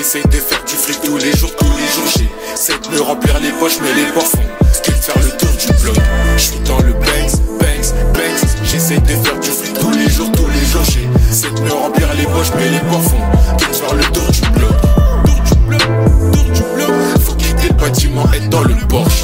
J'essaye de faire du fric tous les jours. J'essaie de me remplir les poches, mais les poches font que de faire le tour du bloc. J'suis dans le Binks. J'essaie de faire du fric tous les jours. J'essaie de me remplir les poches, mais les poches font que de faire le tour du bloc. Faut quitter le bâtiment, être dans le Porsche.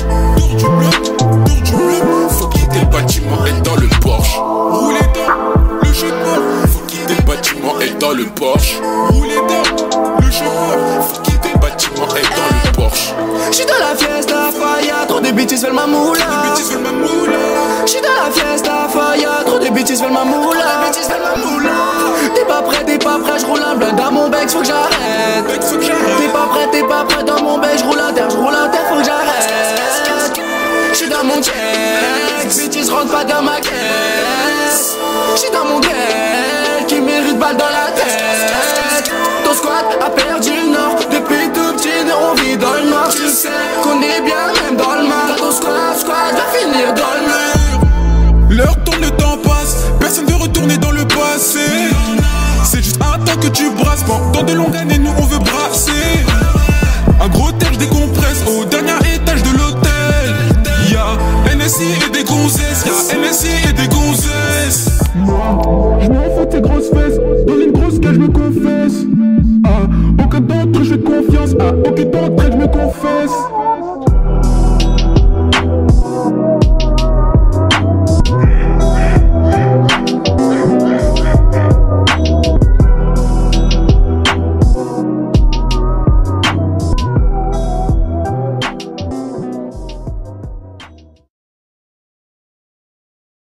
Faut quitter le bâtiment, être dans le Porsche. Rouler dans le cheval. Faut quitter le bâtiment, être dans le Porsche. Rouler dans le cheval. Faut quitter le bâtiment, être dans le Porsche. J'suis dans la fiesta, faya, trop de bitches veulent ma moula. J'suis dans la fiesta, faya, trop de bitches veulent ma moula. T'es pas prêt, j'roule un blunt dans mon bec, faut que j'arrête. T'es pas prêt dans mon bec, j'roule un terre, faut que j'arrête. J'suis dans mon check, bitches rentre pas dans ma caisse. J'suis dans mon deck, qui mérite balle dans la tête. Ton squad a perdu le nord, depuis tout petit on vit dans le noir. Tu sais qu'on est bien même dans le mal. Ton squad va finir dans le mur. L'heure tourne, le temps passe, personne veut retourner dans le passé. C'est juste un temps que tu brasses, pendant de longues années nous on veut brasser. Un gros terre décompresse au dernier étage de l'hôtel. Y'a NSI et des gonzesses,